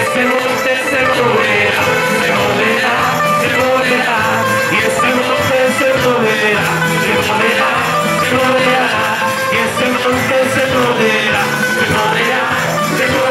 ese monte se moverá, se moverá, se moverá, y ese monte se moverá, se moverá, se moverá, y ese monte se moverá, se moverá, se moverá.